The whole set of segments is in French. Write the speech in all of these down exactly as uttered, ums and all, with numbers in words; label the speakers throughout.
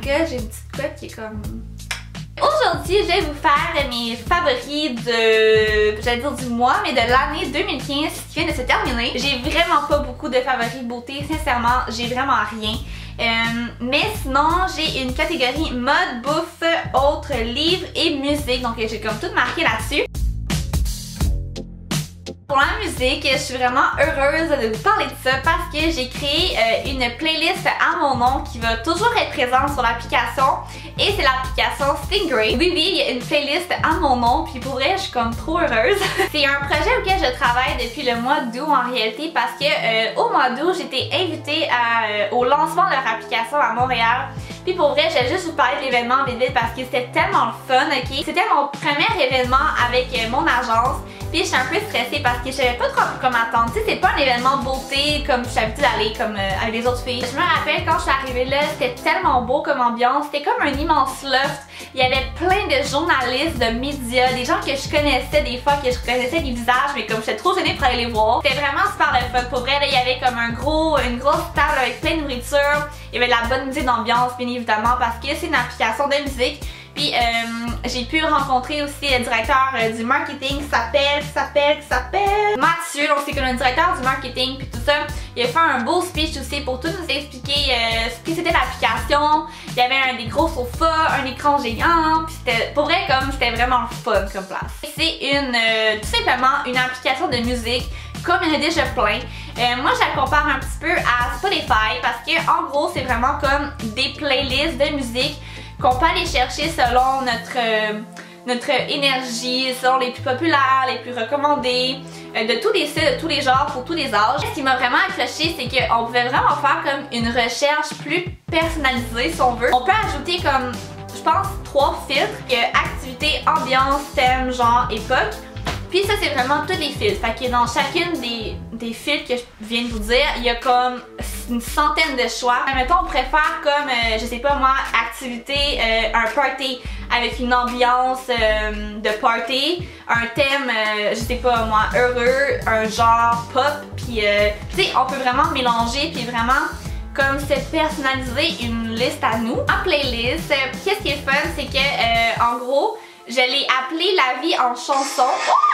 Speaker 1: god, j'ai une petite cote qui est comme... Aujourd'hui, je vais vous faire mes favoris de, j'allais dire du mois, mais de l'année deux mille quinze qui vient de se terminer. J'ai vraiment pas beaucoup de favoris beauté, sincèrement, j'ai vraiment rien. Euh, mais sinon, j'ai une catégorie mode, bouffe, autres, livres et musique, donc j'ai comme tout marqué là-dessus. Pour la musique, je suis vraiment heureuse de vous parler de ça parce que j'ai créé euh, une playlist à mon nom qui va toujours être présente sur l'application et c'est l'application Stingray. Oui, oui, il y a une playlist à mon nom puis pour vrai, je suis comme trop heureuse. C'est un projet auquel je travaille depuis le mois d'août en réalité parce que euh, au mois d'août, j'ai été invitée à, euh, au lancement de leur application à Montréal. Puis pour vrai, je vais juste vous parler de l'événement vite vite parce que c'était tellement le fun, ok? C'était mon premier événement avec euh, mon agence. Puis j'étais un peu stressée parce que je savais pas trop comment attendre. Tu sais, c'est pas un événement beauté comme je suis habituée d'aller comme euh, avec les autres filles. Je me rappelle quand je suis arrivée là, c'était tellement beau comme ambiance. C'était comme un immense loft. Il y avait plein de journalistes, de médias, des gens que je connaissais des fois, que je connaissais des visages, mais comme j'étais trop gênée pour aller les voir. C'était vraiment super le fun. Pour vrai, là, il y avait comme un gros, une grosse table avec plein de nourriture. Il y avait de la bonne musique d'ambiance, bien évidemment, parce que c'est une application de musique. Puis euh, j'ai pu rencontrer aussi le directeur euh, du marketing qui s'appelle, qui s'appelle, qui s'appelle Mathieu. Donc c'est comme le directeur du marketing puis tout ça. Il a fait un beau speech aussi pour tout nous expliquer euh, ce que c'était l'application. Il y avait un des gros sofas, un écran géant. Puis c'était pour vrai comme c'était vraiment fun comme place. C'est une euh, tout simplement une application de musique comme il y en a déjà plein. Euh, moi je la compare un petit peu à Spotify parce que en gros c'est vraiment comme des playlists de musique qu'on peut aller chercher selon notre, euh, notre énergie, selon les plus populaires, les plus recommandés, euh, de tous les styles, de tous les genres, pour tous les âges. Ce qui m'a vraiment accroché, c'est qu'on pouvait vraiment faire comme une recherche plus personnalisée si on veut. On peut ajouter comme, je pense, trois filtres, que activité, ambiance, thème, genre, époque. Puis ça c'est vraiment tous les filtres, fait que dans chacune des, des filtres que je viens de vous dire, il y a comme une centaine de choix. Mettons on préfère comme, euh, je sais pas moi, activité, euh, un party avec une ambiance euh, de party, un thème, euh, je sais pas moi, heureux, un genre pop, puis euh, tu sais on peut vraiment mélanger puis vraiment comme se personnaliser une liste à nous. En playlist, euh, qu'est-ce qui est fun c'est que euh, en gros, je l'ai appelée La vie en chanson.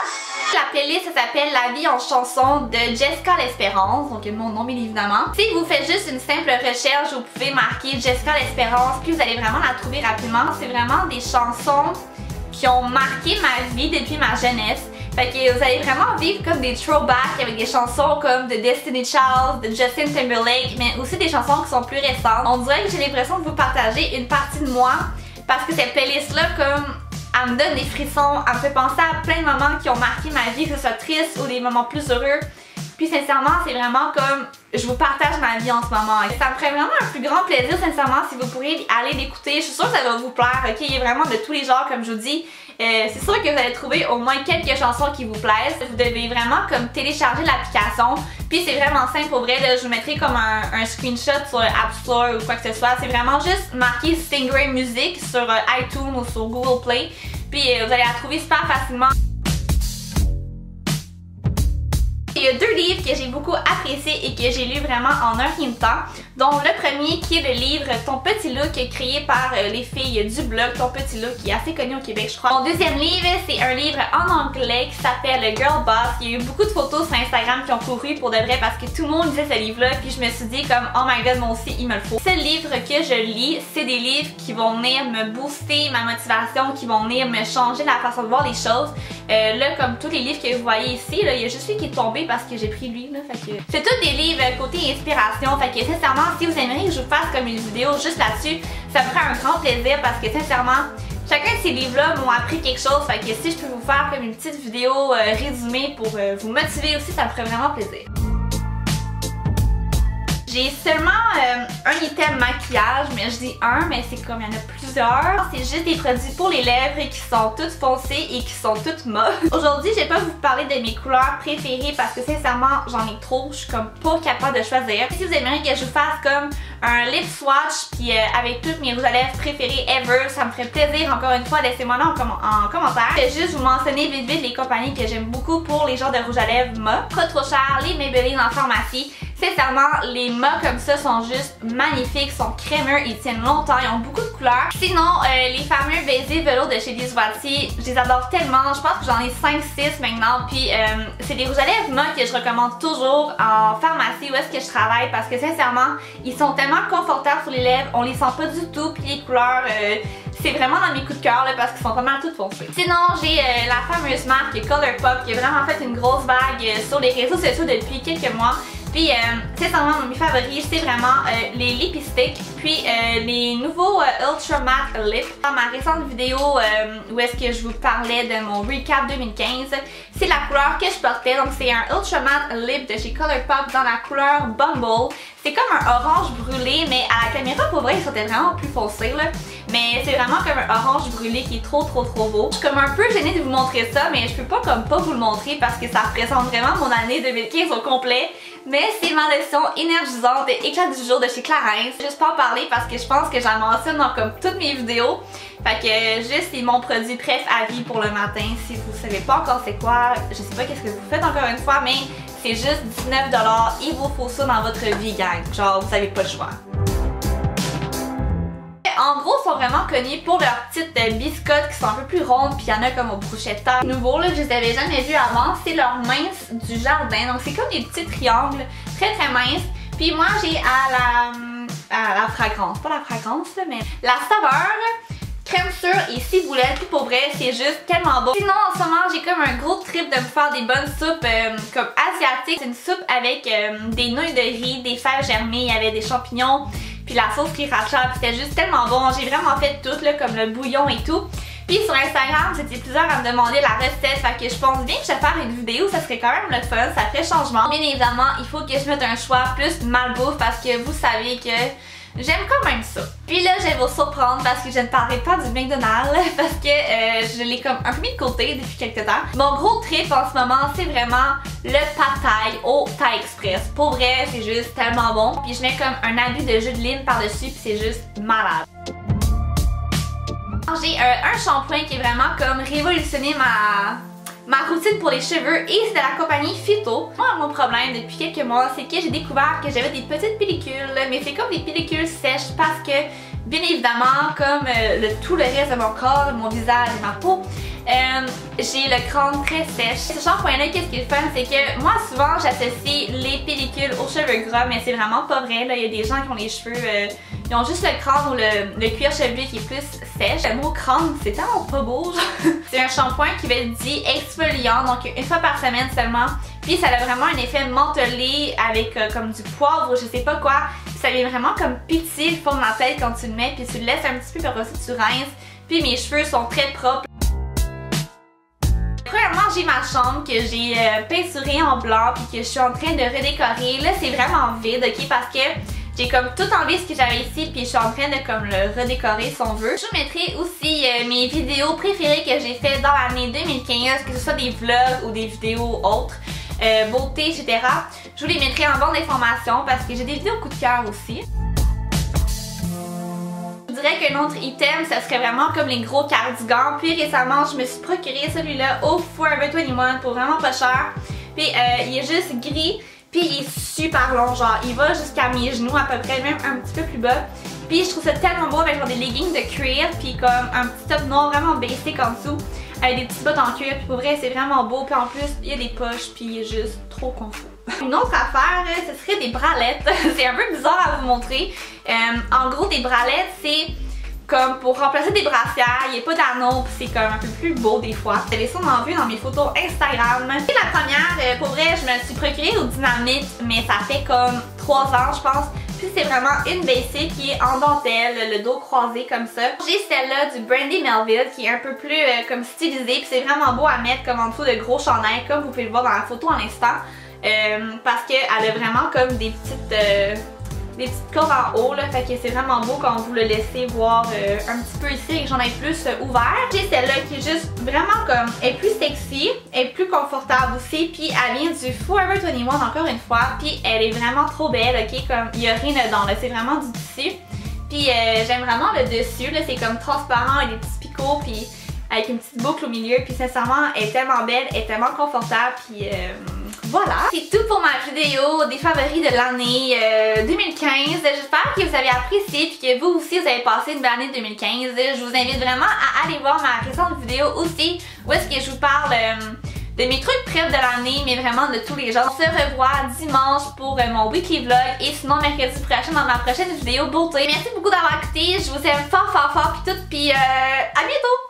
Speaker 1: La playlist ça s'appelle La vie en chanson de Jessica L'Espérance, donc mon nom bien évidemment. Si vous faites juste une simple recherche, vous pouvez marquer Jessica L'Espérance, puis vous allez vraiment la trouver rapidement. C'est vraiment des chansons qui ont marqué ma vie depuis ma jeunesse. Fait que vous allez vraiment vivre comme des throwbacks avec des chansons comme de Destiny Child, de Justin Timberlake, mais aussi des chansons qui sont plus récentes. On dirait que j'ai l'impression de vous partager une partie de moi parce que cette playlist là comme elle me donne des frissons, elle me fait penser à plein de moments qui ont marqué ma vie, que ce soit triste ou des moments plus heureux. Puis sincèrement, c'est vraiment comme je vous partage ma vie en ce moment. Et ça me ferait vraiment un plus grand plaisir sincèrement si vous pourriez aller l'écouter. Je suis sûre que ça va vous plaire, ok? Il y a vraiment de tous les genres comme je vous dis. Euh, c'est sûr que vous allez trouver au moins quelques chansons qui vous plaisent. Vous devez vraiment comme télécharger l'application. Puis c'est vraiment simple pour vrai. Là, je vous mettrai comme un, un screenshot sur App Store ou quoi que ce soit. C'est vraiment juste marquer Stingray Music sur euh, iTunes ou sur Google Play. Puis euh, vous allez la trouver super facilement. Il y a deux livres que j'ai beaucoup appréciés et que j'ai lu vraiment en un rien de temps. Donc le premier qui est le livre Ton petit look créé par euh, les filles du blog Ton petit look qui est assez connu au Québec je crois. Mon deuxième livre c'est un livre en anglais qui s'appelle Girl Boss. Il y a eu beaucoup de photos sur Instagram qui ont couru pour de vrai parce que tout le monde lisait ce livre là puis je me suis dit comme oh my god moi aussi il me le faut. Ce livre que je lis c'est des livres qui vont venir me booster ma motivation, qui vont venir me changer la façon de voir les choses. Euh, là comme tous les livres que vous voyez ici, là, il y a juste lui qui est tombé parce que j'ai pris lui là, fait que... C'est tous des livres côté inspiration, fait que sincèrement si vous aimeriez que je vous fasse comme une vidéo juste là-dessus, ça me ferait un grand plaisir parce que sincèrement, chacun de ces livres-là m'ont appris quelque chose, fait que si je peux vous faire comme une petite vidéo euh, résumée pour euh, vous motiver aussi, ça me ferait vraiment plaisir. J'ai seulement euh, un item maquillage, mais je dis un, mais c'est comme il y en a plusieurs. C'est juste des produits pour les lèvres qui sont toutes foncées et qui sont toutes mauves. Aujourd'hui, je vais pas vous parler de mes couleurs préférées parce que sincèrement, j'en ai trop. Je suis comme pas capable de choisir. Si vous aimeriez que je vous fasse comme un lip swatch puis euh, avec toutes mes rouges à lèvres préférées ever, ça me ferait plaisir. Encore une fois, laissez-moi là en, com en commentaire. Je vais juste vous mentionner vite vite les compagnies que j'aime beaucoup pour les genres de rouge à lèvres mauves. Pas trop cher, les Maybelline en pharmacie. Sincèrement, les mâts comme ça sont juste magnifiques, sont crémeux, ils tiennent longtemps, ils ont beaucoup de couleurs. Sinon, euh, les fameux baisers velours de chez Biswati, je les adore tellement. Je pense que j'en ai cinq six maintenant. Puis euh, c'est des rouges à lèvres mâts que je recommande toujours en pharmacie où est-ce que je travaille parce que sincèrement, ils sont tellement confortables sur les lèvres, on les sent pas du tout. Puis les couleurs, euh, c'est vraiment dans mes coups de cœur là, parce qu'ils sont pas mal toutes foncées. Sinon, j'ai euh, la fameuse marque Colourpop qui a vraiment fait une grosse vague euh, sur les réseaux sociaux depuis quelques mois. Puis, euh, sincèrement, mes favoris, c'est vraiment euh, les lipsticks, puis euh, les nouveaux euh, Ultra Matte Lip. Dans ma récente vidéo euh, où est-ce que je vous parlais de mon recap deux mille quinze, c'est la couleur que je portais. Donc, c'est un Ultra Matte Lip de chez Colourpop dans la couleur Bumble. C'est comme un orange brûlé, mais à la caméra, pour vrai, il sortait vraiment plus foncé, là. Mais c'est vraiment comme un orange brûlé qui est trop trop trop beau. Je suis comme un peu gênée de vous montrer ça, mais je peux pas comme pas vous le montrer parce que ça représente vraiment mon année deux mille quinze au complet. Mais c'est ma lotion énergisante et éclat du jour de chez Clarins. Juste pas en parler parce que je pense que j'en mentionne dans comme toutes mes vidéos. Fait que juste c'est mon produit préf à vie pour le matin. Si vous savez pas encore c'est quoi, je sais pas qu'est-ce que vous faites encore une fois, mais c'est juste dix-neuf dollars. Il vous faut ça dans votre vie, gang. Genre vous avez pas le choix. En gros, ils sont vraiment connus pour leurs petites euh, biscottes qui sont un peu plus rondes, puis il y en a comme au bruschetta. Nouveau, là, je les avais jamais vus avant, c'est leur mince du jardin. Donc c'est comme des petits triangles, très très minces. Puis moi j'ai à la, à la fragrance, pas la fragrance là, mais la saveur crème sûre et ciboulette. Puis pour vrai, c'est juste tellement bon. Sinon, en ce moment, j'ai comme un gros trip de me faire des bonnes soupes euh, comme asiatiques. C'est une soupe avec euh, des nouilles de riz, des fèves germées, il y avait des champignons, puis la sauce sriracha, puis c'était juste tellement bon. J'ai vraiment fait tout, là, comme le bouillon et tout. Puis sur Instagram, c'était plusieurs à me demander la recette, fait que je pense bien que je vais faire une vidéo, ça serait quand même le fun, ça ferait changement. Bien évidemment, il faut que je mette un choix plus malbouffe parce que vous savez que j'aime quand même ça. Puis là, je vais vous surprendre parce que je ne parlerai pas du McDonald's parce que euh, je l'ai comme un peu mis de côté depuis quelques temps. Mon gros trip en ce moment, c'est vraiment le pad thai au Thai Express. Pour vrai, c'est juste tellement bon. Puis je mets comme un abus de jus de lime par-dessus puis c'est juste malade. J'ai euh, un shampoing qui est vraiment comme révolutionné ma... ma routine pour les cheveux et c'est de la compagnie Phyto. Moi, mon problème depuis quelques mois, c'est que j'ai découvert que j'avais des petites pellicules, mais c'est comme des pellicules sèches parce que, bien évidemment, comme euh, le, tout le reste de mon corps, mon visage et ma peau, euh, j'ai le crâne très sèche. Ce shampoing-là, qu'est-ce qui est le fun, c'est que moi, souvent, j'associe les pellicules aux cheveux gras, mais c'est vraiment pas vrai. Là, il y a des gens qui ont les cheveux, euh, ils ont juste le crâne ou le, le cuir chevelu qui est plus sèche. Le mot crâne, c'est tellement pas beau. C'est un shampoing qui va être dit exfoliant, donc une fois par semaine seulement. Puis ça a vraiment un effet mentholé avec euh, comme du poivre ou je sais pas quoi. Puis ça vient vraiment comme pitié le fond de la tête quand tu le mets, puis tu le laisses un petit peu, puis après ça tu rinces. Puis mes cheveux sont très propres. Premièrement, j'ai ma chambre que j'ai euh, peinturée en blanc puis que je suis en train de redécorer. Là, c'est vraiment vide, ok, parce que j'ai comme tout enlevé ce que j'avais ici puis je suis en train de comme le redécorer si on veut. Je vous mettrai aussi euh, mes vidéos préférées que j'ai fait dans l'année deux mille quinze, que ce soit des vlogs ou des vidéos autres, euh, beauté, et cetera. Je vous les mettrai en barre d'informations parce que j'ai des vidéos coup de cœur aussi. Je dirais qu'un autre item, ça serait vraiment comme les gros cardigans. Puis récemment, je me suis procuré celui-là au Forever vingt-et-un pour vraiment pas cher. Puis euh, il est juste gris. Puis il est super long, genre il va jusqu'à mes genoux à peu près, même un petit peu plus bas. Puis je trouve ça tellement beau avec genre des leggings de cuir, puis comme un petit top noir vraiment basic en dessous, avec des petites bottes en cuir, puis pour vrai c'est vraiment beau, puis en plus il y a des poches, puis il est juste trop confort. Une autre affaire, ce serait des bralettes. C'est un peu bizarre à vous montrer. Euh, en gros des bralettes c'est comme pour remplacer des brassières, il n'y a pas d'anneau, puis c'est comme un peu plus beau des fois. Vous avez ça en vue dans mes photos Instagram. Et la première, euh, pour vrai, je me suis procurée au Dynamite, mais ça fait comme trois ans je pense. Puis c'est vraiment une basic qui est en dentelle, le dos croisé comme ça. J'ai celle-là du Brandy Melville qui est un peu plus euh, comme stylisée, puis c'est vraiment beau à mettre comme en dessous de gros chandails, comme vous pouvez le voir dans la photo en instant. Euh, parce qu'elle a vraiment comme des petites... Euh, des petites cordes en haut là, fait que c'est vraiment beau quand vous le laissez voir euh, un petit peu ici et que j'en ai plus euh, ouvert. J'ai celle-là qui est juste vraiment comme, elle est plus sexy, elle est plus confortable aussi, puis elle vient du Forever vingt-et-un encore une fois, puis elle est vraiment trop belle, ok, comme il n'y a rien dedans là, c'est vraiment du tissu. Puis euh, j'aime vraiment le dessus là, c'est comme transparent avec des petits picots, puis avec une petite boucle au milieu, puis sincèrement elle est tellement belle, elle est tellement confortable, puis euh, voilà, c'est tout pour ma vidéo des favoris de l'année euh, deux mille quinze. J'espère que vous avez apprécié et que vous aussi vous avez passé une belle année deux mille quinze. Je vous invite vraiment à aller voir ma récente vidéo aussi où est-ce que je vous parle euh, de mes trucs prêts de l'année, mais vraiment de tous les genres. On se revoit dimanche pour euh, mon weekly vlog et sinon mercredi prochain dans ma prochaine vidéo beauté. Merci beaucoup d'avoir écouté, je vous aime fort fort fort pis tout, pis euh, à bientôt!